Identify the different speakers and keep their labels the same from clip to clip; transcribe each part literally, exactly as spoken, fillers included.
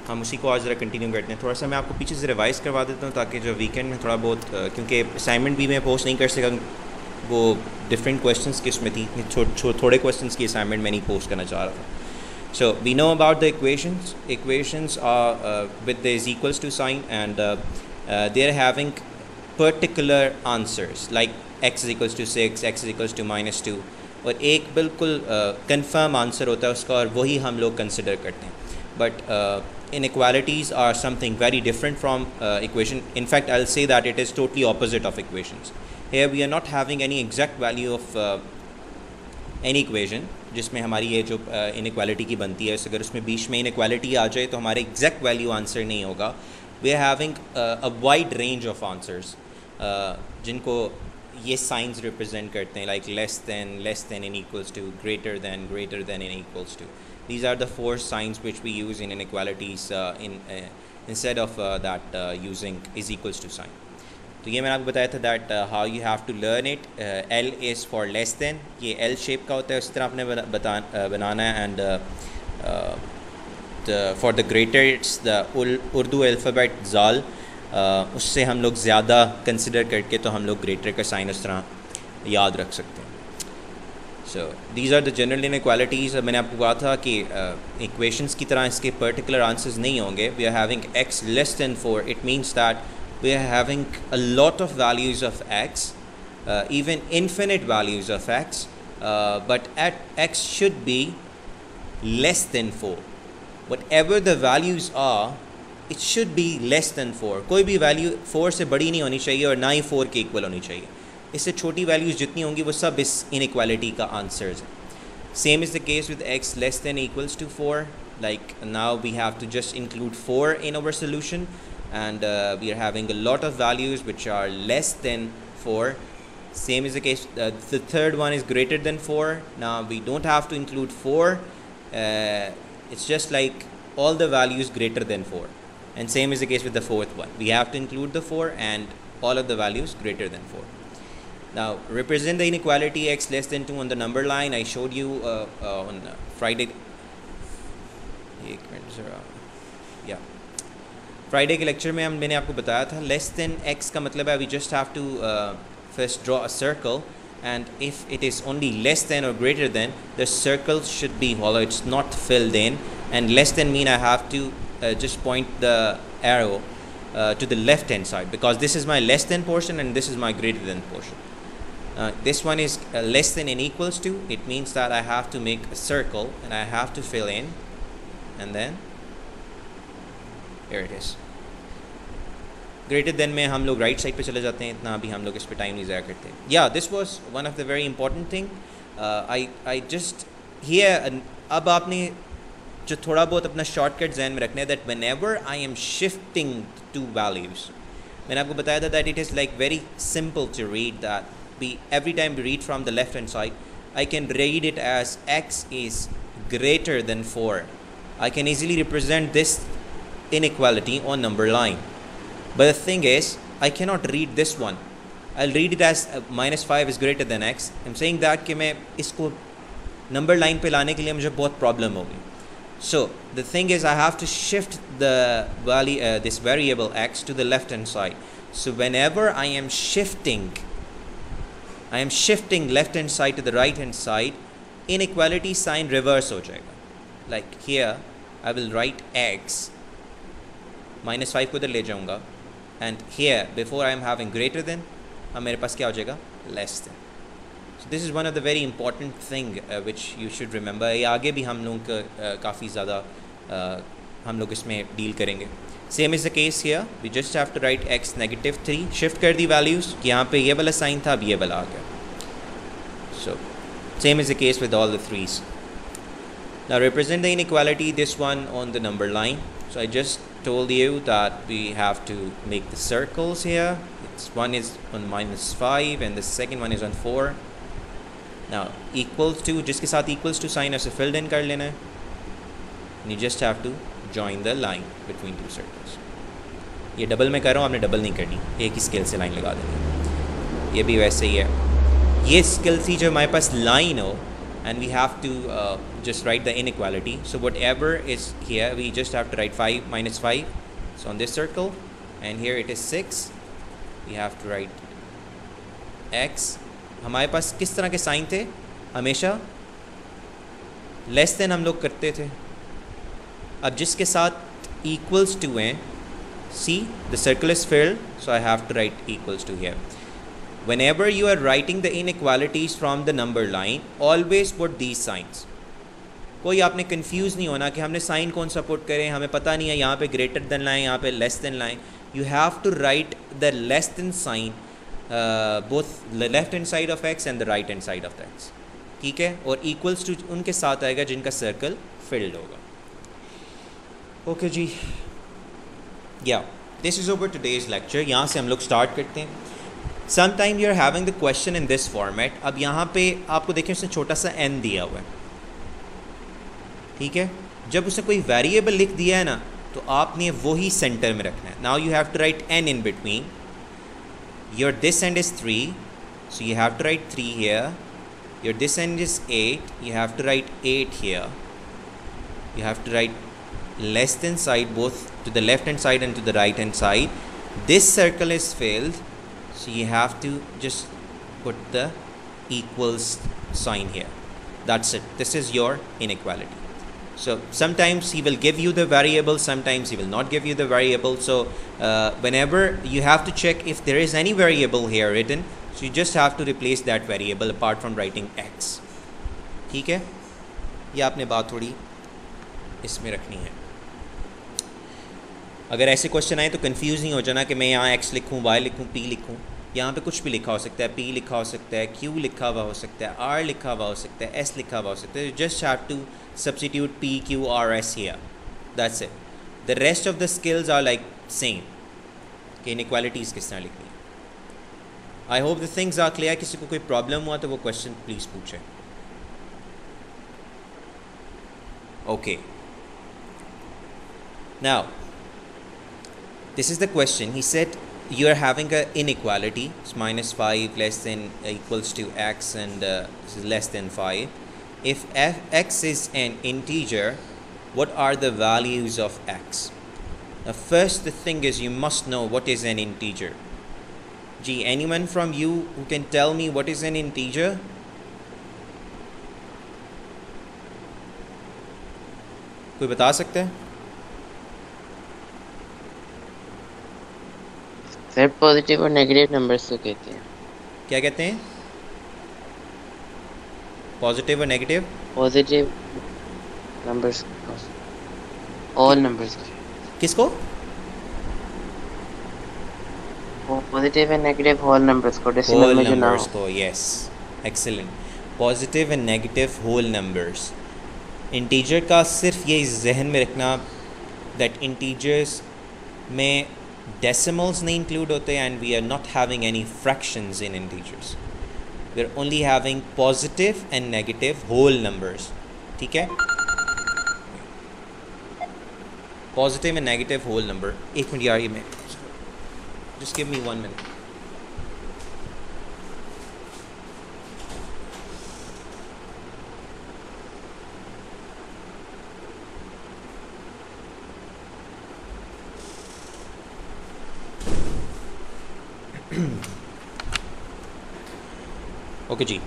Speaker 1: हम उसी को आज ज़रा कंटिन्यू करते हैं। थोड़ा सा मैं आपको पीछे से रिवाइज़ करवा देता हूँ ताकि जो वीकेंड में थोड़ा बहुत, क्योंकि असाइनमेंट भी मैं पोस्ट नहीं कर सका, वो डिफरेंट क्वेश्चंस की उसमें थी, छो, छो, थोड़े क्वेश्चंस की असाइनमेंट मैं नहीं पोस्ट करना चाह रहा था। So we know about the equations equations are with the is equals to sign and they are having particular answers like X is equals to six, X is equals to minus two, और एक बिल्कुल confirm uh, answer होता है उसका, और वही हम लोग कंसिडर करते हैं। But inequalities are something very different from uh, equation. In fact, I'll say that it is totally opposite of equations. Here we are not having any exact value of uh, any equation जिसमें हमारी ये जो uh, inequality की बनती है, अगर उसमें बीच में inequality आ जाए तो हमारे exact value answer नहीं होगा. We are having uh, a wide range of answers uh, जिनको ये signs represent करते हैं, like less than, less than and equals to, greater than, greater than and equals to. These are the four signs which we use in inequalities uh, in uh, instead of uh, that uh, using is equals to sign. तो ये मैंने आपको बताया था that uh, how you have to learn it. uh, L is for less than, ये L shape का होता है, उस तरह आपने बता uh, बनाना है, and uh, uh, the, for the greater it's the Urdu alphabet zal, uh, उससे हम लोग ज़्यादा consider करके तो हम लोग greater का sign उस तरह याद रख सकते हैं. So these are the general inequalities. मैंने आपको कहा था कि इक्वेशंस uh, की तरह इसके पर्टिकुलर आंसर्स नहीं होंगे. We are having x less than four. It means that we are having a lot of values of x, uh, even infinite values of x, uh, but at x should be less than four. Whatever the values are, it should be less than four. कोई भी value four से बड़ी नहीं होनी चाहिए और ना ही four के इक्वल होनी चाहिए. इससे छोटी वैल्यूज़ जितनी होंगी वो सब इस इनइक्वालिटी का आंसर्स हैं. Same is the case with X less than equals to four. Like now we have to just include four in our solution and we are having a lot of values which are less than four. Same is the case. Uh, the third one is greater than four. Now we don't have to include four. Uh, it's just like all the values greater than four. And same is the case with the fourth one. We have to include the four and all of the values greater than four. Now represent the inequality x less than two on the number line. I showed you uh, uh, on uh, Friday. Yeah. Friday के lecture में हम मैंने आपको बताया था less than x का मतलब है we just have to uh, first draw a circle, and if it is only less than or greater than, the circle should be hollow. It's not filled in, and less than mean I have to uh, just point the arrow uh, to the left hand side, because this is my less than portion and this is my greater than portion. Uh, this one is uh, less than and equals to. It means that I have to make a circle and I have to fill in, and then here it is. Greater than में हम लोग right side पे चले जाते हैं, इतना अभी हम लोग इस पे टाइम नहीं ज़ाया करते. Yeah, this was one of the very important thing. Uh, I I just here uh, अब आपने जो थोड़ा बहुत अपना shortcut ज़हन में रखना है that whenever I am shifting two values, मैंने आपको बताया था that it is like very simple to read that. We, every time we read from the left hand side, I can read it as x is greater than four. I can easily represent this inequality on number line. But the thing is, I cannot read this one. I'll read it as uh, minus five is greater than x. I'm saying that कि मैं इसको number line पे लाने के लिए मुझे बहुत problem होगी. So the thing is, I have to shift the value, uh, this variable x to the left hand side. So whenever I am shifting I am shifting left hand side to the right hand side, inequality sign reverse हो जाएगा. Like here, I will write x, minus five को इधर ले जाऊँगा, and here before I am having greater than, अब मेरे पास क्या हो जाएगा? Less than. So this is one of the very important thing uh, which you should remember. ये आगे भी हम लोग uh, काफ़ी ज़्यादा uh, हम लोग इसमें डील करेंगे. Same is the case here. We just have to write x negative three. Shift कर दी values. यहाँ पे ये वाला sign था, अब ये वाला आ गया. So same is the case with all the threes. Now represent the inequality. This one on the number line. So I just told you that we have to make the circles here. It's one is on minus five and the second one is on four. Now equals to, जिसके साथ equals to sign ऐसे filled in कर लेना है. And you just have to join the line between two circles. ये double में कर रहा हूँ, आपने डबल नहीं करनी, एक ही स्केल से लाइन लगा देनी. ये भी वैसे ही है. ये स्केल थी जो हमारे पास लाइन हो, and we have to uh, just write the inequality. So whatever is here, we just have to write five minus five. So on this circle, and here it is six, we have to write x. हमारे पास किस तरह के sign थे? हमेशा less than हम लोग करते थे. अब जिसके साथ इक्वल्स टू हैं, see the circle is filled, so I have to write equals to here. Whenever you are writing the inequalities from the number line, always put these signs. कोई आपने कंफ्यूज नहीं होना कि हमने साइन कौन सा put करें, हमें पता नहीं है यहाँ पे ग्रेटर देन लाएं, यहाँ पे लेस देन लाएं. You have to write the less than sign uh, both the left hand side of x and the right hand side of x. ठीक है, और equals to उनके साथ आएगा जिनका सर्कल filled होगा. ओके जी, या this is over today's lecture. यहाँ से हम लोग स्टार्ट करते हैं. Sometime you are having the question in this format. अब यहाँ पे आपको देखें उसने छोटा सा n दिया हुआ है, ठीक है. जब उसने कोई वेरिएबल लिख दिया है ना, तो आपने वही सेंटर में रखना है. Now you have to write n in between. Your this end is three, so you have to write three here. Your this end is eight, you have to write eight here. You have to write less than side both to the left hand side and to the right hand side. This circle is filled, so you have to just put the equals sign here. That's it. This is your inequality. So sometimes he will give you the variable, sometimes he will not give you the variable. So uh, whenever you have to check if there is any variable here written, so you just have to replace that variable apart from writing x. ठीक है, ये आपने बात थोड़ी इसमें रखनी है. अगर ऐसे क्वेश्चन आए तो कंफ्यूज नहीं हो जाना कि मैं यहाँ x लिखूँ, y लिखूँ, p लिखूँ. यहाँ पे कुछ भी लिखा हो सकता है. p लिखा हो सकता है, q लिखा हुआ हो सकता है, r लिखा हुआ हो सकता है, s लिखा हुआ हो सकता है. Just have to substitute p, q, r, s here. That's it. The rest of the skills are like same कि इनइक्वालिटीज़ किस तरह लिखनी है. I hope the things are clear. किसी को कोई प्रॉब्लम हुआ तो वो क्वेश्चन प्लीज़ पूछें. Okay, now this is the question. He said you are having a inequality. It's minus five less than equals to x, and uh, this is less than five. If f, x is an integer, what are the values of x? Now first the thing is you must know what is an integer. Gee, anyone from you who can tell me what is an integer? कोई बता सकता है?
Speaker 2: Sir positive और negative numbers को कहते हैं.
Speaker 1: क्या कहते हैं? पॉजिटिव और negative.
Speaker 2: Positive numbers, all numbers.
Speaker 1: किसको?
Speaker 2: Positive and negative whole numbers को, डेसिमल में जो ना हो.
Speaker 1: को. Yes, excellent. Positive and negative whole numbers. Integer का सिर्फ ये जहन में रखना दैट इंटीजर्स में decimals नहीं include होते, and we are not having any fractions in integers. We are only having positive and negative whole numbers. ठीक है, positive and negative whole number. एक मिनट यार, ये मैं just give me one minute. Okay, G.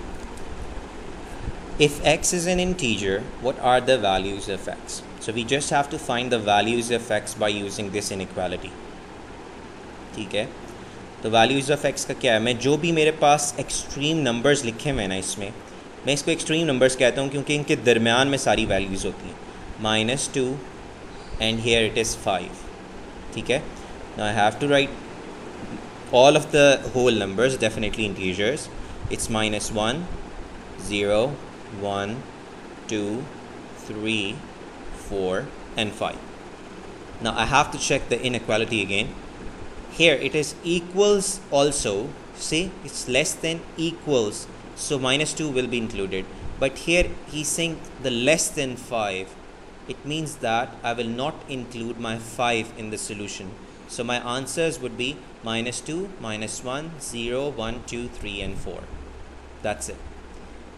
Speaker 1: If x is an integer, what are the values of x? So we just have to find the values of x by using this inequality. ठीक है, तो values of x का क्या है? मैं जो भी मेरे पास extreme numbers लिखे हैं ना, इसमें मैं इसको extreme numbers कहता हूँ क्योंकि इनके दरमियान में सारी values होती हैं. minus two and here it is five. ठीक है, now I have to write all of the whole numbers, definitely integers. It's minus one, zero, one, two, three, four, and five. Now I have to check the inequality again. Here it is equals also. See, it's less than equals, so minus two will be included. But here he's saying the less than five. It means that I will not include my five in the solution. So my answers would be minus two, minus one, zero, one, two, three, and four. That's it.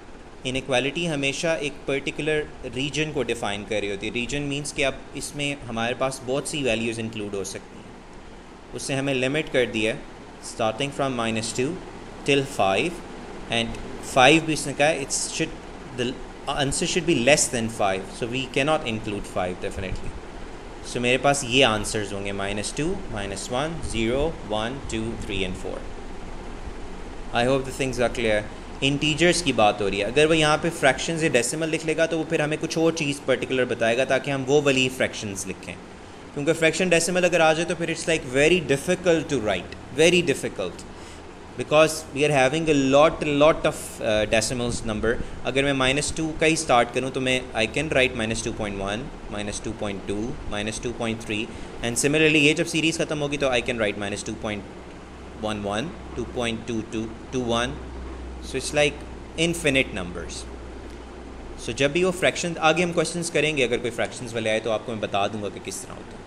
Speaker 1: Inequality हमेशा एक particular reason को define कर रही होती है। Reason means कि अब इसमें हमारे पास बहुत सी वैल्यूज़ इंक्लूड हो सकती हैं। उससे हमें लिमिट कर दिया है starting from minus two till five, and five भी इसने कहा it's should the answer should be less than five, so we can not include five definitely. So मेरे पास ये आंसर्स होंगे minus two, minus one, zero, one, two, three and four. I hope the things are clear. Integers की बात हो रही है, अगर वो यहाँ पे फ्रैक्शंस या डेसिमल लिख लेगा तो वो फिर हमें कुछ और चीज़ पर्टिकुलर बताएगा ताकि हम वो वाली फ्रैक्शंस लिखें, क्योंकि फ्रैक्शन डेसिमल अगर आ जाए तो फिर it's like very difficult to write, very difficult, because we are having a lot lot of decimals number. अगर मैं माइनस टू का ही स्टार्ट करूँ तो मैं I can write minus two point one, minus two point two, minus two point three, and similarly ये जब series ख़त्म होगी तो I can write minus two point one one, two point two two, two one, so it's like infinite numbers. So जब भी वो fraction आगे हम क्वेश्चंस करेंगे, अगर कोई फ्रैक्शंस वाले आए तो आपको मैं बता दूंगा कि किस तरह होता है।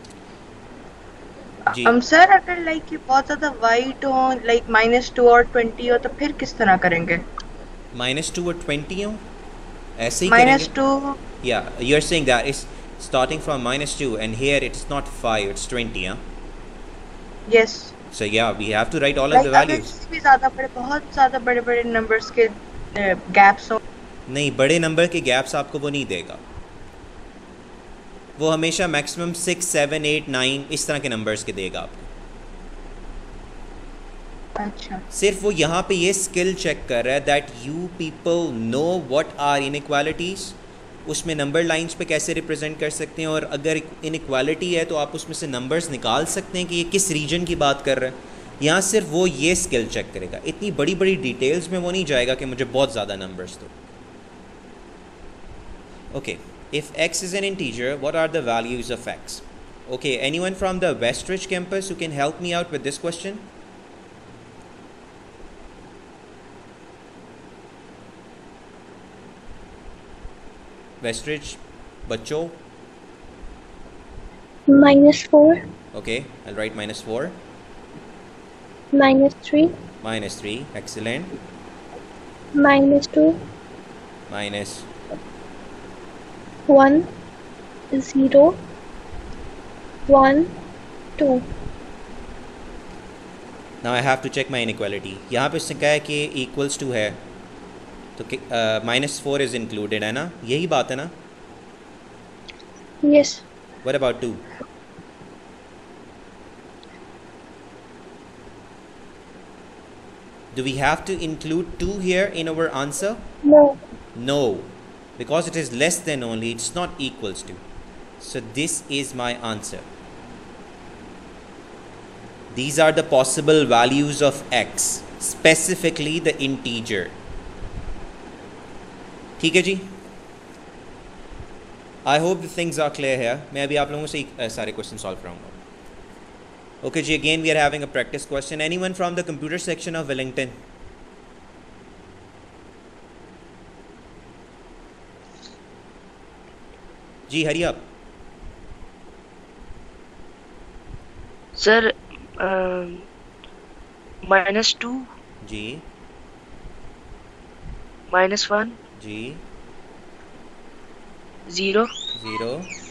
Speaker 1: जी
Speaker 3: हम सर अगर लाइक ये बहुत ज़्यादा वाइट हो, लाइक माइनस टू और ट्वेंटी हो, तो फिर किस तरह करेंगे?
Speaker 1: माइनस टू और ट्वेंटी हो ऐसे ही
Speaker 3: माइनस टू,
Speaker 1: या you are saying that is starting from minus two and here it's not five, it's twenty. हाँ,
Speaker 3: yes.
Speaker 1: So yeah, we have to write all of the values.
Speaker 3: अगर भी ज़्यादा बड़े, बहुत ज़्यादा बड़े बड़े नंबर्स के गैप्स हो,
Speaker 1: नहीं, बड़े नंबर के गैप्स आपको वो नहीं देगा, वो हमेशा maximum six, seven, eight, nine इस तरह के नंबर्स के देगा आपको।
Speaker 3: अच्छा,
Speaker 1: सिर्फ वो यहाँ पे ये स्किल चेक कर रहा है that you people know what are inequalities, उसमें नंबर लाइंस पे कैसे रिप्रेजेंट कर सकते हैं, और अगर इनइक्वालिटी है तो आप उसमें से नंबर्स निकाल सकते हैं कि ये किस रीजन की बात कर रहा है। यहाँ सिर्फ वो ये स्किल चेक करेगा, इतनी बड़ी बड़ी डिटेल्स में वो नहीं जाएगा कि मुझे बहुत ज़्यादा नंबर्स दो। Okay, if x is an integer what are the values of x? Okay, anyone from the Westridge campus who can help me out with this question? Westridge, बच्चों?
Speaker 4: Minus four.
Speaker 1: Okay, I'll write minus four.
Speaker 4: Minus three.
Speaker 1: Minus three, excellent.
Speaker 4: Minus two.
Speaker 1: Minus
Speaker 4: one. Zero. One. Two.
Speaker 1: Now I have to check my inequality. यहाँ पे इसने कहा है कि equals to है, तो minus four is included है ना, यही बात है ना?
Speaker 4: Yes.
Speaker 1: What about two? Do we have to include two here in our answer?
Speaker 4: No.
Speaker 1: No, because it is less than only, it's not equals to. So this is my answer. These are the possible values of x, specifically the integer. ठीक है जी, I hope the things are clear है। मैं अभी आप लोगों से uh, सारे क्वेश्चन सॉल्व कराऊंगा। ओके जी, again we are having a practice question. Anyone from the computer section of Wellington? जी हरी आप।
Speaker 5: सर माइनस टू,
Speaker 1: जी
Speaker 5: माइनस वन,
Speaker 1: जी
Speaker 5: zero,
Speaker 1: zero,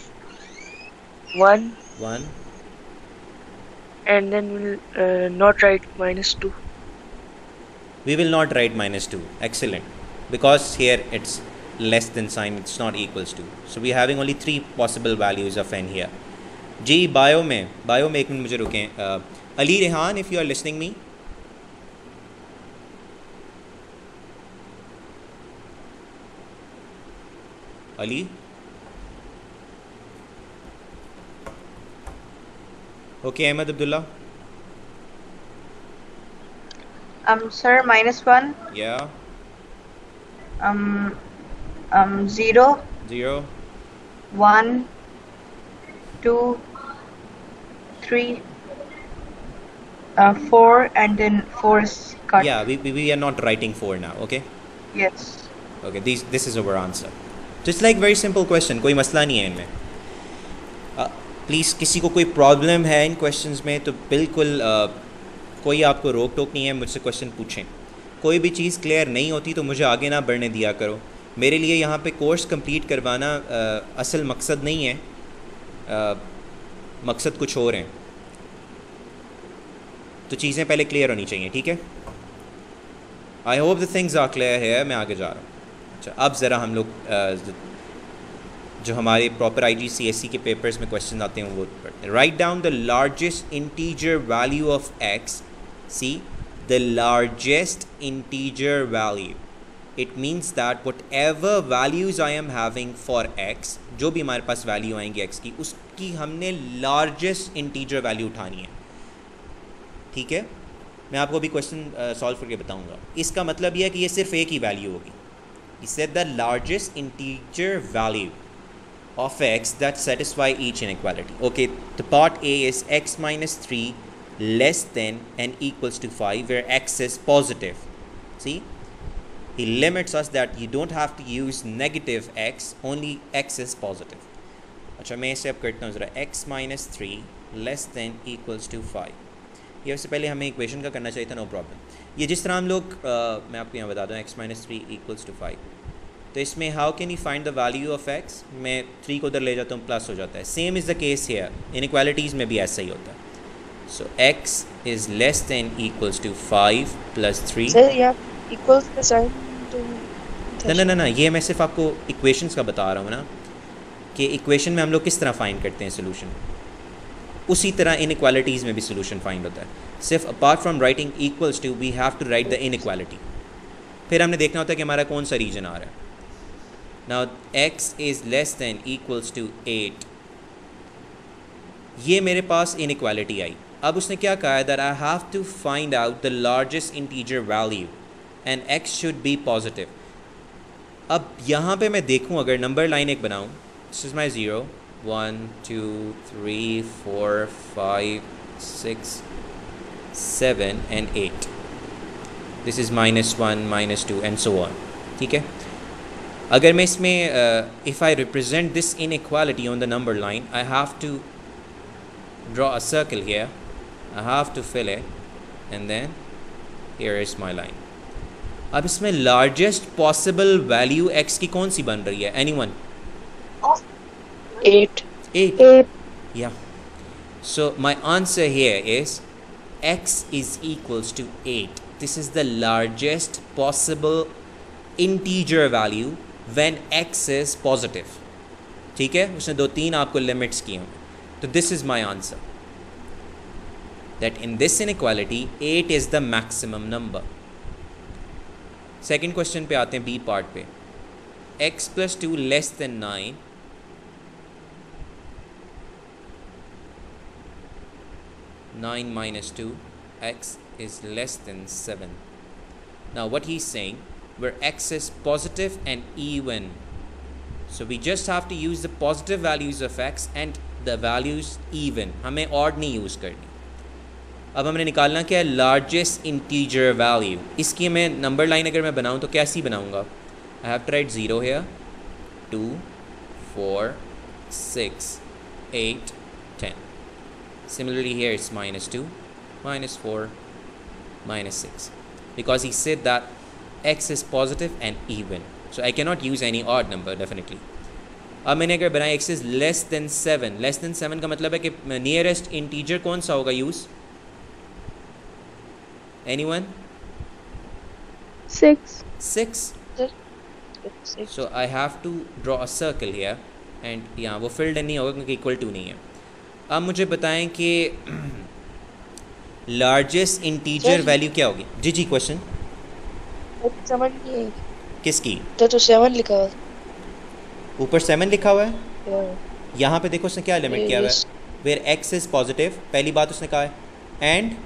Speaker 5: one,
Speaker 1: one,
Speaker 5: and then we'll uh, not write minus two.
Speaker 1: we will not write minus two. Excellent, because here it's less than sign, it's not equals to, so we are having only three possible values of n here. जी bio में bio में एक minute मुझे रुकें। uh, Ali Rehan, if you are listening me, Ali? Okay, Ahmed Abdullah?
Speaker 3: um sir minus one,
Speaker 1: या
Speaker 3: um um zero,
Speaker 1: ज़ीरो,
Speaker 3: one, two, three, uh, four, and then four is cut.
Speaker 1: yeah we, we we are not writing four now. Okay,
Speaker 3: Yes.
Speaker 1: okay, these this is our answer. Just like very simple question, कोई मसला नहीं है इनमें। Please uh, किसी को कोई problem है इन questions में तो बिल्कुल uh, कोई आपको रोक टोक नहीं है, मुझसे क्वेश्चन पूछें। कोई भी चीज़ क्लियर नहीं होती तो मुझे आगे ना बढ़ने दिया करो। मेरे लिए यहाँ पे कोर्स कंप्लीट करवाना आ, असल मकसद नहीं है, आ, मकसद कुछ और हैं। तो चीज़ें पहले क्लियर होनी चाहिए, ठीक है। I hope the things are clear है। मैं आगे जा रहा हूँ। अच्छा, अब ज़रा हम लोग जो हमारे प्रॉपर आई जी सी एस सी के पेपर्स में क्वेश्चन आते हैं वो पढ़ते हैं। Write down the largest integer value of X. See the largest integer value, it means that whatever values I am having for X, जो भी हमारे पास वैल्यू आएंगी एक्स की, उसकी हमने लार्जेस्ट इंटीजर वैल्यू उठानी है, ठीक है। मैं आपको भी क्वेश्चन सॉल्व करके बताऊंगा। इसका मतलब यह है कि ये सिर्फ एक ही वैल्यू होगी। He said the largest integer value of x that satisfy each inequality. Okay, the part A is x minus three less than and equals to five, where x is positive. See, he limits us that you don't have to use negative x, only x is positive. अच्छा, मैं इसे अब करता हूँ ज़रा। x minus three less than equals to five. ये उससे पहले हमें इक्वेशन का करना चाहिए था, नो प्रॉब्लम। ये जिस तरह हम लोग uh, मैं आपको यहाँ बता दूँ, X minus three equals to five, तो इसमें how can you find the value of X. मैं थ्री को उधर ले जाता हूँ, प्लस हो जाता है। Same is the case here, inequalities में भी ऐसा ही होता है। So X is less than equals to five plus three.
Speaker 5: Equals का साइन
Speaker 1: ना ना ना ना ये मैं सिर्फ आपको इक्वेशंस का बता रहा हूँ ना, कि इक्वेशन में हम लोग किस तरह फाइंड करते हैं सोल्यूशन, उसी तरह इनइक्वालिटीज़ में भी सोल्यूशन फाइंड होता है। सिर्फ apart from writing equals to we have to write the inequality. फिर हमने देखना होता है कि हमारा कौन सा रीजन आ रहा है। Now x is less than equals to eight, ये मेरे पास इनइक्वालिटी आई। अब उसने क्या कहा है, that I have to find out the largest integer value and x should be positive. अब यहाँ पे मैं देखूँ, अगर नंबर लाइन एक बनाऊँ, this is my zero, one two three four five six seven and eight, this is minus one minus two and so on, ठीक है। अगर मैं इसमें if I represent this inequality on the number line, I have to draw a circle here, I have to fill it and then here is my line. अब इसमें largest possible value x की कौन सी बन रही है, anyone?
Speaker 5: Eight.
Speaker 1: Eight.
Speaker 4: Eight.
Speaker 1: Yeah. So my answer here is x is equals to eight. This is the largest possible integer value when x is positive. ठीक है, उसने दो तीन आपको लिमिट्स किए हैं, तो this is my answer. That in this inequality, eight is the maximum number. Second question पे आते हैं, B part पे। x plus two less than nine. nine minus two, x is less than seven. Now what he's saying, where x is positive and even, so we just have to use the positive values of x and the values even, हमें odd नहीं use करनी। अब हमने निकालना क्या है, largest integer value। इसकी मैं नंबर लाइन अगर मैं बनाऊँ तो कैसी बनाऊँगा, I have to write zero here, two, four, six, eight, ten. Similarly here it's minus two, minus four, minus six, because he said that x is positive and even, so I cannot use any odd number definitely. अब मैंने अगर बनाया x is less than seven, less than seven का मतलब है कि nearest integer कौन सा होगा use? Anyone?
Speaker 4: Six.
Speaker 1: Six. So I have to draw a circle here and यहाँ वो filled in नहीं होगा क्योंकि equal to नहीं है। अब मुझे बताएं कि लार्जेस्ट इंटीजर वैल्यू क्या होगी। जी जी क्वेश्चन
Speaker 5: सेवन की है।
Speaker 1: किसकी?
Speaker 5: तो तो सेवन लिखा हुआ है,
Speaker 1: ऊपर सेवन लिखा हुआ है।
Speaker 5: हाँ।
Speaker 1: यहाँ पे देखो उसने क्या लिमिट किया हुआ है, वेयर एक्स इज पॉजिटिव, पहली बात उसने कहा है, एंड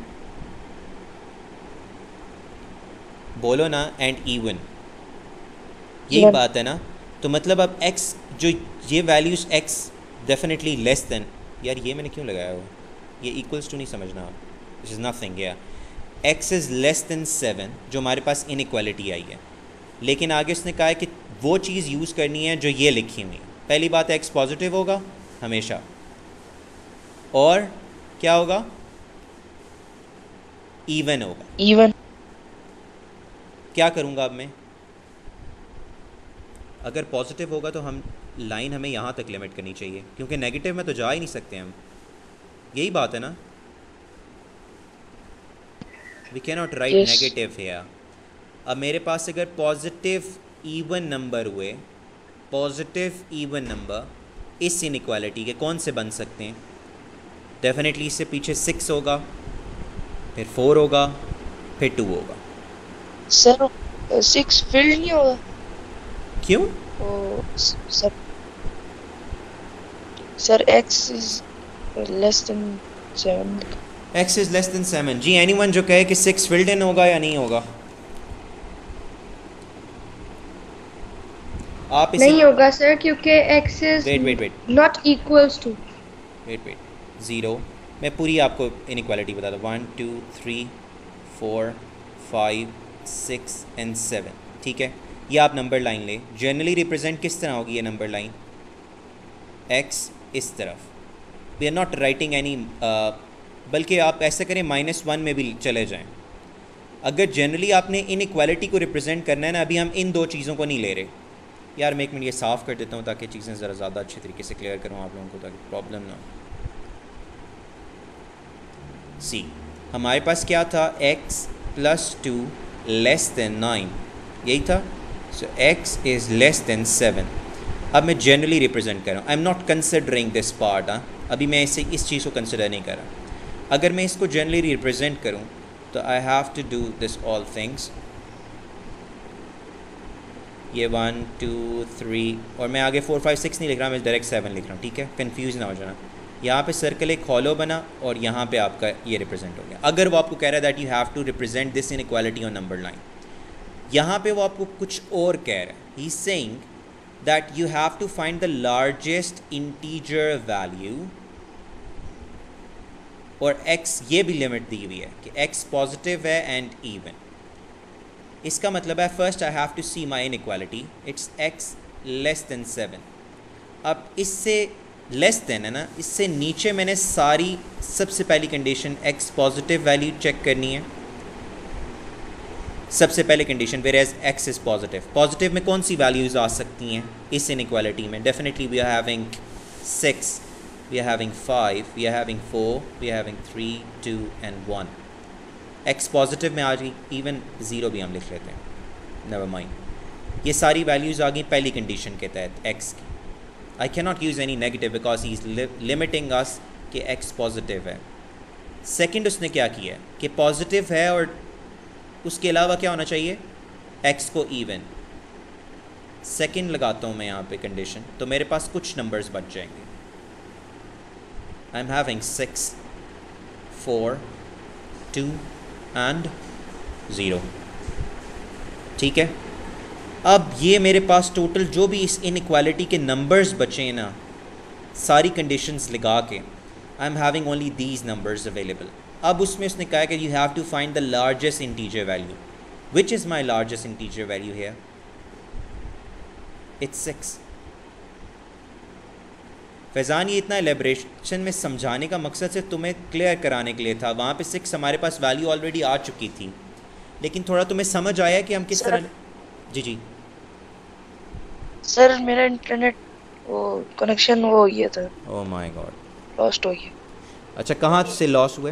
Speaker 1: बोलो ना, एंड इवन, यही बात है ना। तो मतलब अब एक्स जो ये values x definitely less than, यार ये मैंने क्यों लगाया हुआ, ये इक्वल्स टू नहीं समझना आप, दिस इज़ नथिंग। या x is less than seven जो हमारे पास इनइक्वालिटी आई है, लेकिन आगे उसने कहा है कि वो चीज़ यूज़ करनी है जो ये लिखी हुई है। पहली बात एक्स पॉजिटिव होगा हमेशा, और क्या होगा, इवन होगा।
Speaker 5: इवन
Speaker 1: क्या करूँगा अब मैं? अगर पॉजिटिव होगा तो हम लाइन हमें यहाँ तक लिमिट करनी चाहिए, क्योंकि नेगेटिव में तो जा ही नहीं सकते हम। यही बात है ना, we can not write negative है। अब मेरे पास अगर पॉजिटिव इवन नंबर हुए, पॉजिटिव इवन नंबर इस इनइक्वालिटी के कौन से बन सकते हैं? डेफिनेटली इससे पीछे सिक्स होगा, फिर फोर होगा, फिर टू होगा।
Speaker 5: सर सिक्स फिल्ड नहीं होगा।
Speaker 1: क्यों?
Speaker 5: ओ, sir sir x is less than seven.
Speaker 1: x is less than seven. जी एनीवन जो कहे कि सिक्स फिल्ड इन होगा या नहीं होगा? आप इसे
Speaker 3: नहीं होगा सर, क्योंकि x is
Speaker 1: wait wait wait
Speaker 3: not equals to
Speaker 1: wait wait zero. मैं पूरी आपको इनइक्वालिटी बता दूँ, one two three four five six and seven, ठीक है। ये आप नंबर लाइन ले, जनरली रिप्रेजेंट किस तरह होगी ये नंबर लाइन? x इस तरफ। We are not writing any, बल्कि आप ऐसा करें माइनस वन में भी चले जाएं। अगर जनरली आपने इनइक्वालिटी को रिप्रेजेंट करना है ना, अभी हम इन दो चीज़ों को नहीं ले रहे। यार मैं एक मिनट ये साफ़ कर देता हूँ ताकि चीज़ें ज़रा ज़्यादा अच्छे तरीके से क्लियर करूँ आप लोगों को, ताकि प्रॉब्लम ना हो। सी हमारे पास क्या था? x plus two less than nine, यही था। So x is less than seven. अब मैं जनरली रिप्रेजेंट कर रहा हूँ, I am not considering this part. हाँ, अभी मैं इसे इस चीज़ को कंसिडर नहीं कर रहा। अगर मैं इसको जनरली रिप्रेजेंट करूँ तो I have to do this all things. ये वन टू थ्री और मैं आगे फोर फाइव सिक्स नहीं लिख रहा, मैं डायरेक्ट सेवन लिख रहा हूँ, ठीक है। कन्फ्यूज ना हो जाना। यहाँ पे सर्कल एक हॉलो बना और यहाँ पे आपका ये रिप्रेजेंट हो गया। अगर वो आपको कह रहा है that you have to represent this inequality on number line, यहाँ पे वो आपको कुछ और कह रहा है। He is saying that you have to find the largest integer value, और x ये भी लिमिट दी हुई है कि x पॉजिटिव है एंड इवन। इसका मतलब है first I have to see my inequality, it's x less than seven. अब इससे लेस देन है ना, इससे नीचे मैंने सारी सबसे पहली condition x positive value check करनी है। सबसे पहले condition where as x is positive. Positive में कौन सी वैल्यूज़ आ सकती हैं इस इनइक्वालिटी में? Definitely we are having six, we are having five, we are having four, we are having three, two and one. x positive में आ गई, even zero भी हम लिख लेते हैं, नेवर माइंड। ये सारी वैल्यूज़ आ गई पहली कंडीशन के तहत x की। I can not use any negative because he is limiting us कि x पॉजिटिव है। सेकंड उसने क्या किया है कि पॉजिटिव है और उसके अलावा क्या होना चाहिए? x को इवन। सेकंड लगाता हूँ मैं यहाँ पे कंडीशन, तो मेरे पास कुछ नंबर्स बच जाएंगे। I'm having six, four, two and zero, ठीक है। अब ये मेरे पास टोटल जो भी इस इनइक्वालिटी के नंबर्स बचे हैं ना, सारी कंडीशंस लगा के I am having only these numbers available. अब उसमें उसने कहा कि you have to find the largest integer value. Which is my largest integer value here? It's six. Faizan ये इतना एलेब्रेशन में समझाने का मकसद से तुम्हें क्लियर कराने के लिए था। वहाँ पे सिक्स हमारे पास वैल्यू ऑलरेडी आ चुकी थी, लेकिन थोड़ा तुम्हें समझ आया कि हम किस तरह। जी जी
Speaker 5: सर मेरा इंटरनेट वो कनेक्शन वो हो गया था।
Speaker 1: ओह माय गॉड,
Speaker 5: लॉस्ट हो गया।
Speaker 1: अच्छा कहाँ से लॉस हुए?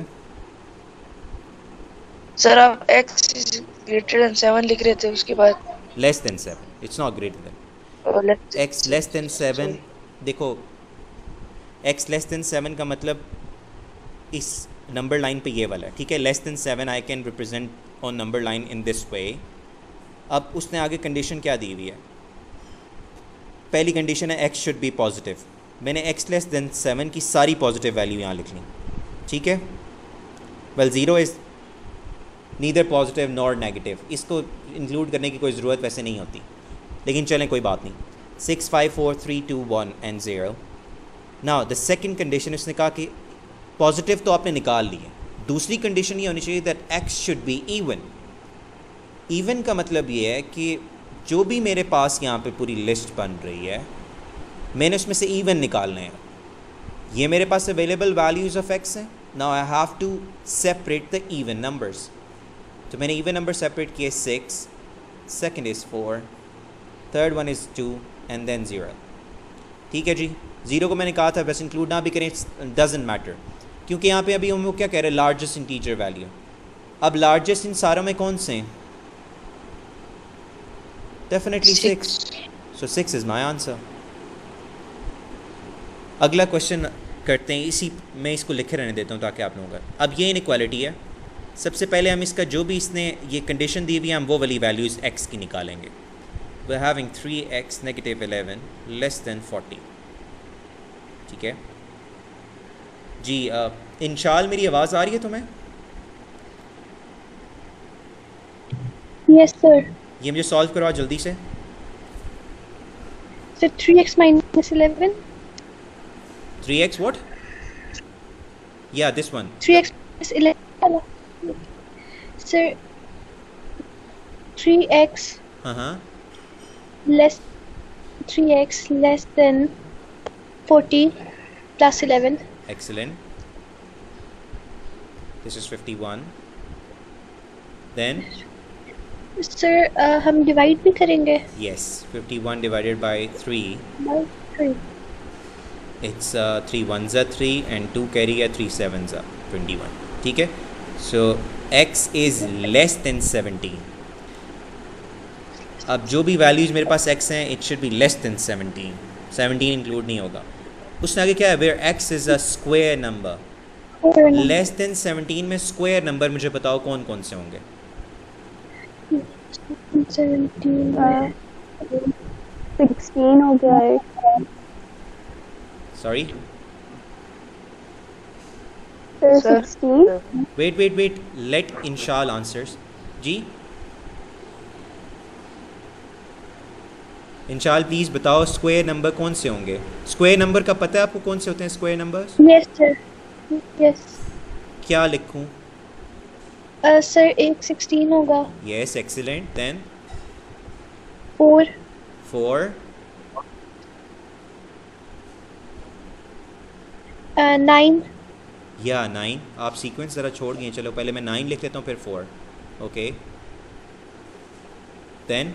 Speaker 5: सर आप x is greater than seven लिख रहे थे, उसके बाद
Speaker 1: less than seven. It's not greater than. x less than seven, देखो x लेस देन सेवन का मतलब इस नंबर लाइन पे ये वाला है, ठीक है। Less than seven I can represent on number line in this way. अब उसने आगे कंडीशन क्या दी हुई है? पहली कंडीशन है x शुड बी पॉजिटिव। मैंने x लेस देन सेवन की सारी पॉजिटिव वैल्यू यहाँ लिख ली, ठीक है। Well zero is neither positive nor negative, इसको इंक्लूड करने की कोई ज़रूरत वैसे नहीं होती, लेकिन चलें कोई बात नहीं। Six five four three two one and zero. Now the second condition उसने कहा कि पॉजिटिव तो आपने निकाल लिए, दूसरी कंडीशन ये होनी चाहिए that x should be even. Even का मतलब ये है कि जो भी मेरे पास यहाँ पे पूरी लिस्ट बन रही है, मैंने उसमें से इवन निकालने हैं। ये मेरे पास अवेलेबल वैल्यूज़ ऑफ x हैं। Now I have to separate the even numbers. तो मैंने इवन नंबर सेपरेट किए six, second is four, third one is two, and then zero. ठीक है जी, ज़ीरो को मैंने कहा था बस इंक्लूड ना भी करें, डजेंट मैटर, क्योंकि यहाँ पे अभी हम लोग क्या कह रहे हैं, लार्जेस्ट इंटीजर वैल्यू. अब लार्जेस्ट इन सारों में कौन से हैं? Definitely six. So six is my answer. अगला क्वेश्चन करते हैं, इसी मैं इसको लिखे रहने देता हूँ ताकि आप लोगों का. अब ये इनइक्वालिटी है. सबसे पहले हम इसका जो भी इसने ये कंडीशन दी हुई है हम वो वाली वैल्यूज़ x की निकालेंगे. We are having three x negative eleven less than forty. ठीक है जी. इंशाल मेरी आवाज़ आ रही है तुम्हें?
Speaker 4: Yes sir.
Speaker 1: ये मुझे सॉल्व करवा जल्दी से.
Speaker 4: Sir three x minus eleven.
Speaker 1: Three x what? या this one.
Speaker 4: Three x minus eleven. Sir three x
Speaker 1: हाँ हाँ
Speaker 4: less three x less than forty plus eleven.
Speaker 1: Excellent. This is fifty-one. Then
Speaker 4: Sir, uh, हम divide भी करेंगे.
Speaker 1: yes, fifty-one divided by three.
Speaker 4: By three.
Speaker 1: It's uh, three ones are three and two carry है, three sevens are twenty-one. ठीक है. So x is less than seventeen. अब जो भी values मेरे पास x हैं it should be less than seventeen. Seventeen include नहीं होगा. उसने आगे क्या है, where x is a square number. Less than seventeen में स्क्वायर नंबर मुझे बताओ कौन कौन से होंगे.
Speaker 4: seventeen.
Speaker 6: सिक्सटीन हो गया है.
Speaker 1: Sorry
Speaker 6: sir sixteen.
Speaker 1: Wait wait wait let Inshal answers. जी इंशाल प्लीज़ बताओ स्क्वायर नंबर कौन से होंगे. स्क्वायर नंबर का पता है आपको कौन से होते हैं square numbers?
Speaker 4: Yes sir. Yes.
Speaker 1: क्या लिखूं?
Speaker 4: Uh, sir एक sixteen होगा.
Speaker 1: Yes excellent. Then
Speaker 4: Four.
Speaker 1: Four.
Speaker 4: Uh, nine.
Speaker 1: या नाइन. आप सीक्वेंस ज़रा छोड़ गए. चलो पहले मैं नाइन लिख लेता हूँ फिर four. Okay. Then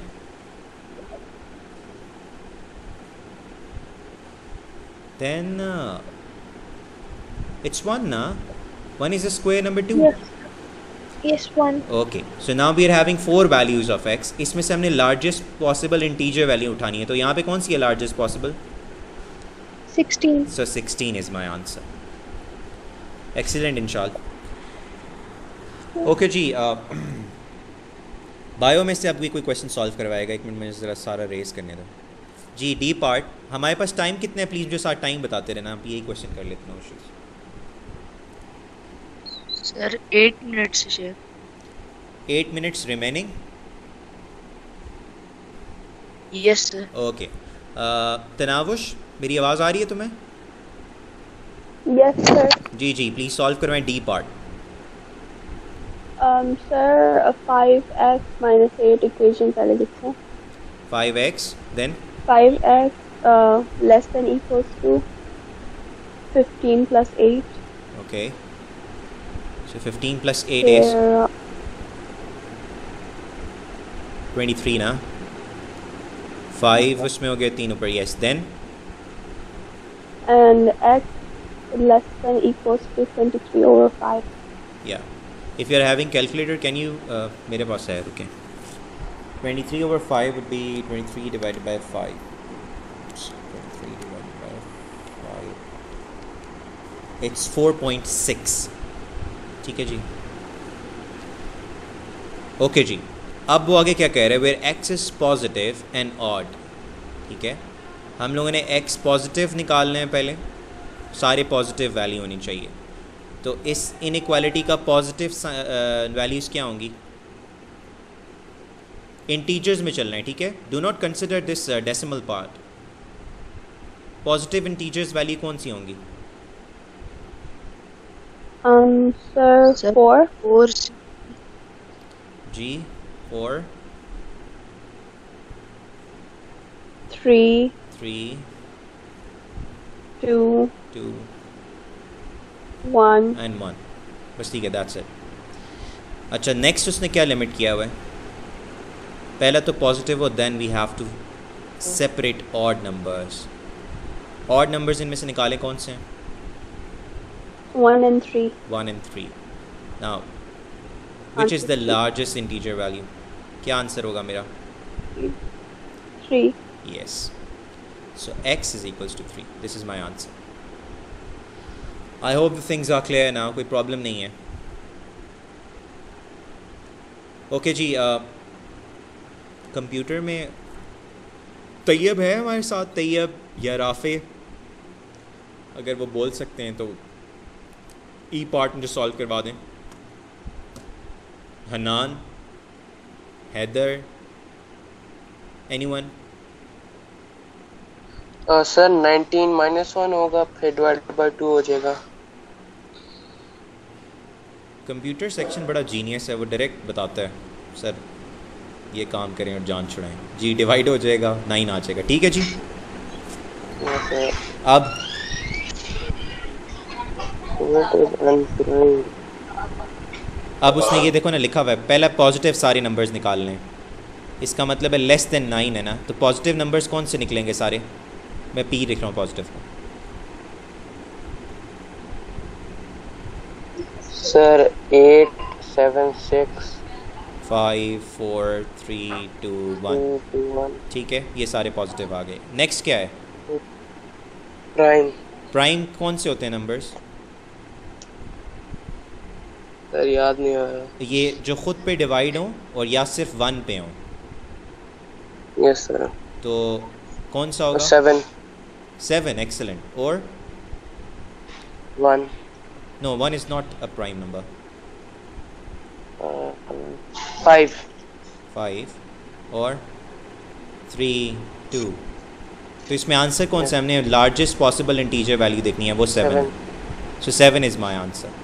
Speaker 1: then uh, it's one na. One is a square number two.
Speaker 4: Yes. Yes one.
Speaker 1: Okay, so now we are having four values of x. इसमें से हमने largest possible integer value उठानी है. तो यहाँ पे कौन सी है largest possible?
Speaker 4: Sixteen.
Speaker 1: So sixteen is my answer. Excellent Inshal. Okay जी. बायो में से अब भी कोई क्वेश्चन सॉल्व करवाएगा. एक मिनट में ज़रा सारा रेस करने दो जी. डी पार्ट हमारे पास टाइम कितने हैं प्लीज़ जो साथ टाइम बताते रहना. आप यही क्वेश्चन कर लेते हैं.
Speaker 5: सर एट मिनट्स है.
Speaker 1: Eight minutes remaining.
Speaker 5: Yes sir.
Speaker 1: Okay. तनावुश मेरी आवाज़ आ रही है तुम्हें?
Speaker 6: Yes sir.
Speaker 1: जी जी प्लीज़ सॉल्व करवाएं D part.
Speaker 6: um sir five x minus eight equation पहले लिखते हैं.
Speaker 1: Five x then
Speaker 6: five x uh, less than equals to fifteen plus eight.
Speaker 1: Okay. So fifteen plus eight is
Speaker 6: Here,
Speaker 1: twenty-three ना. five उसमें हो गया तीन ऊपर. Yes. Then
Speaker 6: and x less than equals to twenty-three over five.
Speaker 1: yeah. If you are having calculator, can you uh, मेरे पास है रुके. twenty-three over five would be twenty-three divided by five. twenty-three divided by five. It's four point six. ठीक है जी. Okay जी. अब वो आगे क्या कह रहे हैं, where x is positive and odd. ठीक है, हम लोगों ने एक्स पॉजिटिव निकालने हैं पहले. सारे पॉजिटिव वैल्यू होनी चाहिए. तो इस इनइक्वालिटी का पॉजिटिव वैल्यूज़ क्या होंगी? इंटीजर्स में चलना है. ठीक है, do not consider this decimal part. Positive integers value कौन सी होंगी?
Speaker 6: um sir four.
Speaker 5: फोर.
Speaker 1: जी four.
Speaker 6: three.
Speaker 1: Three.
Speaker 6: two.
Speaker 1: Two
Speaker 6: one.
Speaker 1: And one. बस ठीक है, दैट्स इट. अच्छा नेक्स्ट उसने क्या लिमिट किया हुआ है? पहला तो पॉजिटिव हो, then we have to separate odd numbers. Odd numbers इनमें से निकाले कौन से हैं?
Speaker 6: One and three.
Speaker 1: One and three. Now which is the largest integer value? क्या आंसर होगा मेरा?
Speaker 6: Three.
Speaker 1: Yes. So x is equals to three. This is my answer. I hope the things are clear now. कोई problem नहीं है. Okay जी, computer uh, में तैयब है हमारे साथ, तैयब या राफ़े, अगर वो बोल सकते हैं तो ई पार्ट मुझे सॉल्व करवा दें. Hanan, Haider, anyone?
Speaker 2: Sir nineteen minus one होगा, फिर डिवाइडेड बाय टू हो जाएगा.
Speaker 1: कंप्यूटर सेक्शन बड़ा जीनियस है, वो डायरेक्ट बताता है सर ये काम करें और जान छुड़ाएं. जी डिवाइड हो जाएगा, नाइन आ जाएगा. ठीक है जी. अब अब उसने ये देखो ना लिखा हुआ है, पहला पॉजिटिव सारे नंबर्स निकाल लें. इसका मतलब है लेस देन नाइन है ना, तो पॉजिटिव नंबर्स कौन से निकलेंगे सारे? मैं पी लिख रहा हूँ पॉजिटिव को.
Speaker 2: Sir eight seven six
Speaker 1: five four three two one. ठीक है, ये सारे पॉजिटिव आ गए. नेक्स्ट क्या है?
Speaker 2: प्राइम.
Speaker 1: प्राइम कौन से होते हैं नंबर्स?
Speaker 2: सर याद नहीं आया.
Speaker 1: ये जो खुद पे डिवाइड हों और या सिर्फ वन पे हों.
Speaker 2: Yes sir.
Speaker 1: तो कौन सा होगा?
Speaker 2: सेवन.
Speaker 1: Seven, excellent. और
Speaker 2: one.
Speaker 1: No, one is not a prime number.
Speaker 2: Five.
Speaker 1: Five और थ्री टू. तो इसमें आंसर कौन सा? हमने लार्जेस्ट पॉसिबल इंटीजर वैल्यू देखनी है, वो seven. So seven is my answer.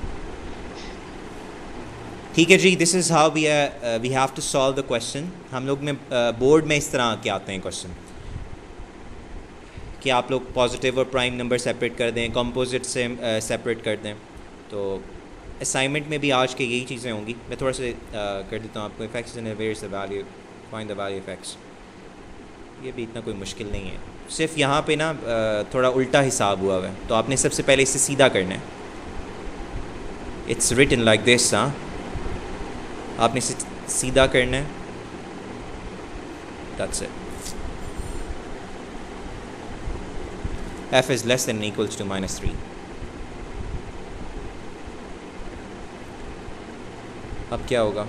Speaker 1: ठीक है जी, this is how we we have to solve the question. हम लोग में बोर्ड uh, में इस तरह के आते हैं क्वेश्चन कि आप लोग पॉजिटिव और प्राइम नंबर सेपरेट कर दें, कंपोजिट से सेपरेट uh, कर दें. तो असाइनमेंट में भी आज के यही चीज़ें होंगी. मैं थोड़ा सा uh, कर देता हूँ आपको. Effects in where the value, find the value effects. ये भी इतना कोई मुश्किल नहीं है, सिर्फ यहाँ पे ना uh, थोड़ा उल्टा हिसाब हुआ हुआ है. तो आपने सबसे पहले इसे सीधा करना है. It's written like this. हाँ, आपने इसे सीधा करना है. That's it. f is less than or equals to minus three. अब क्या होगा?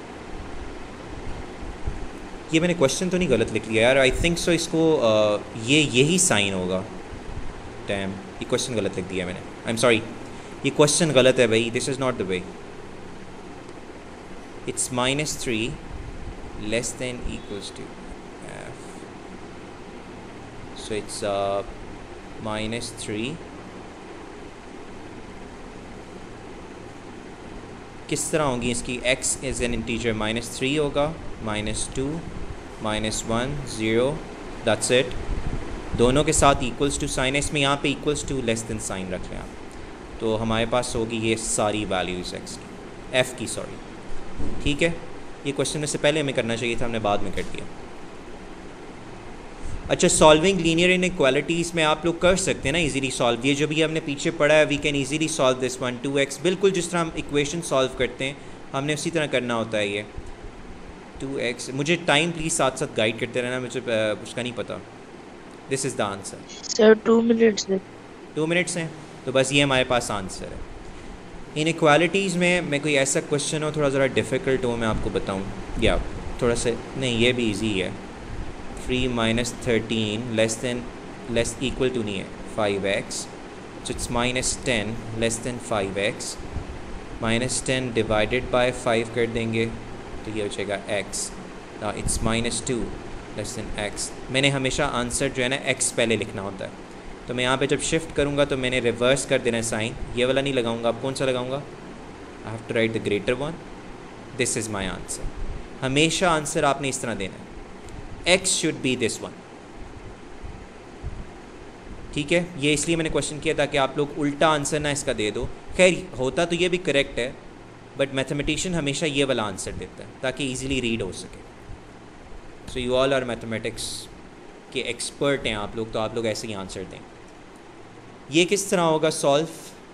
Speaker 1: ये मैंने क्वेश्चन तो नहीं गलत लिख लिया यार. आई थिंक सो इसको uh, ये यही साइन होगा. डैम, ये क्वेश्चन गलत लिख दिया मैंने. आई एम सॉरी, ये क्वेश्चन गलत है भाई. This is not the way. It's minus three less than equals to f. So it's uh, minus three. किस तरह होगी इसकी? x is an integer, minus three होगा, minus two, minus one, zero. That's it. दोनों के साथ equals to sign है. इसमें यहाँ पे equals to less than sign रख लें आप, तो हमारे पास होगी ये सारी वैल्यूज़ x की, f की, सॉरी. ठीक है, ये क्वेश्चन में से पहले हमें करना चाहिए था, हमने बाद में कर दिया. अच्छा, सॉल्विंग लीनियर इनइक्वालिटीज़ में आप लोग कर सकते हैं ना इजीली सॉल्व. ये जो भी हमने पीछे पढ़ा है, we can easily solve this one. Two x, बिल्कुल जिस तरह हम इक्वेशन सॉल्व करते हैं हमने उसी तरह करना होता है. ये टू एक्स. मुझे टाइम प्लीज़ साथ साथ गाइड करते रहना, मुझे उसका नहीं पता. This is the answer.
Speaker 5: Sir two minutes हैं.
Speaker 1: टू मिनट्स हैं, तो बस ये हमारे पास आंसर है. इनइक्वालिटीज़ में मैं कोई ऐसा क्वेश्चन हो थोड़ा ज़रा डिफ़िकल्ट हो, मैं आपको बताऊं, या थोड़ा सा नहीं, ये भी इजी है. Three minus thirteen less than less equal to नहीं है five x. So it's minus ten less than five x. Minus ten divided by five कर देंगे तो ये हो जाएगा x. It's minus two less than x. मैंने हमेशा आंसर जो है ना एक्स पहले लिखना होता है, तो मैं यहाँ पे जब शिफ्ट करूँगा तो मैंने रिवर्स कर देना है साइन. ये वाला नहीं लगाऊंगा. अब कौन सा लगाऊंगा? I have to write the greater one. This is my answer. हमेशा आंसर आपने इस तरह देना है. x should be this one. ठीक है, ये इसलिए मैंने क्वेश्चन किया था कि आप लोग उल्टा आंसर ना इसका दे दो. खैर होता तो ये भी करेक्ट है, बट मैथमेटिशियन हमेशा ये वाला आंसर देता है ताकि ईजिली रीड हो सके. So you all are mathematics के एक्सपर्ट हैं आप लोग, तो आप लोग ऐसे ही आंसर दें। ये किस तरह होगा सॉल्व?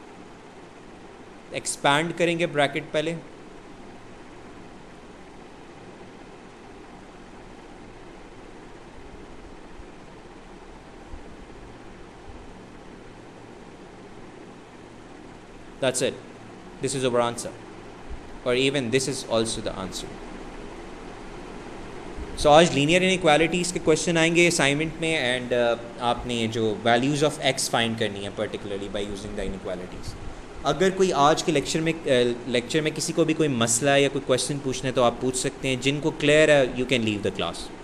Speaker 1: एक्सपैंड करेंगे ब्रैकेट पहले, that's it, this is our answer, or even this is also the answer. So so, आज लीनियर इनइक्वालिटीज़ के क्वेश्चन आएंगे असाइनमेंट में, एंड uh, आपने जो वैल्यूज़ ऑफ एक्स फाइंड करनी है particularly by using the inequalities. अगर कोई आज के लेक्चर में लेक्चर uh, में किसी को भी कोई मसला या कोई क्वेश्चन पूछना है तो आप पूछ सकते हैं। जिनको क्लियर है you can leave the class.